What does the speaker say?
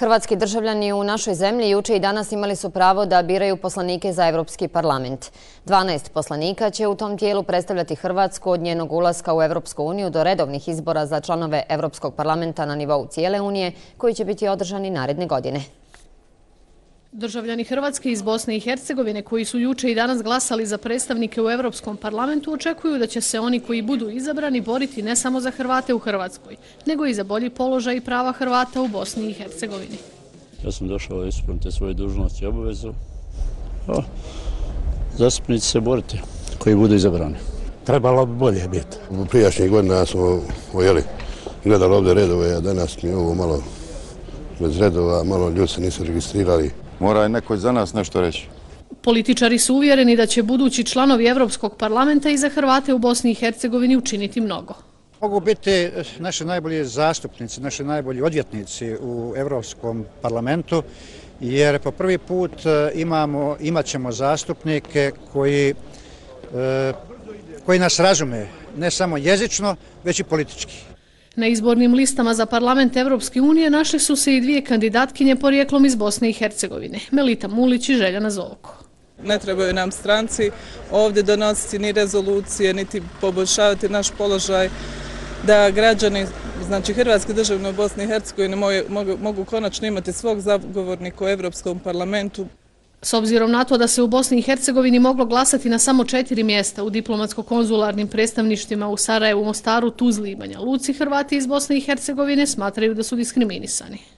Hrvatski državljani u našoj zemlji juče i danas imali su pravo da biraju poslanike za Evropski parlament. 12 poslanika će u tom tijelu predstavljati Hrvatsku od njenog ulaska u Evropsku uniju do redovnih izbora za članove Evropskog parlamenta na nivou cijele Unije, koji će biti održani naredne godine. Državljani Hrvatske iz Bosne i Hercegovine koji su juče i danas glasali za predstavnike u Europskom parlamentu očekuju da će se oni koji budu izabrani boriti ne samo za Hrvate u Hrvatskoj, nego i za bolji položaj i prava Hrvata u Bosni i Hercegovini. Ja sam došao ispuniti svoje dužnosti i obavezu. Zastupnici se boriti koji budu izabrani. Trebalo bi bolje biti. U prijašnjih godina smo gledali ovdje redove, a danas mi je ovo malo bez redova, malo ljudi se nisu registrirali. Mora neko za nas nešto reći. Političari su uvjereni da će budući članovi Europskog parlamenta i za Hrvate u Bosni i Hercegovini učiniti mnogo. Mogu biti naši najbolji zastupnici, naši najbolji odvjetnici u Europskom parlamentu, jer po prvi put imat ćemo zastupnike koji nas razume, ne samo jezično, već i politički. Na izbornim listama za parlament Evropske unije našli su se i dvije kandidatkinje porijeklom iz Bosne i Hercegovine, Melita Mulić i Željana Zovko. Ne trebaju nam stranci ovdje donositi ni rezolucije, niti poboljšavati naš položaj, da građani, znači hrvatski državljani u Bosni i Hercegovini mogu konačno imati svog zagovornika u Evropskom parlamentu. S obzirom na to da se u Bosni i Hercegovini moglo glasati na samo 4 mjesta u diplomatsko-konzularnim predstavništvima u Sarajevu, Mostaru, Tuzli i Banja Luci, Hrvati iz Bosne i Hercegovine smatraju da su diskriminisani.